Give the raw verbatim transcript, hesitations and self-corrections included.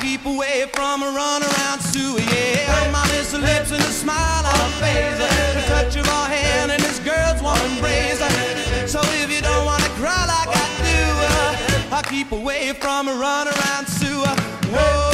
keep away from a runaround Sue, yeah. My miss her lips and a smile on her face, the touch of her hand and this girl's warm embrace. So if you don't wanna cry like I do, uh, I keep away from a runaround Sue. Whoa.